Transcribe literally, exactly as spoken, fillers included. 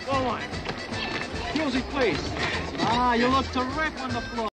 Music, please. Ah, you look terrific on the floor.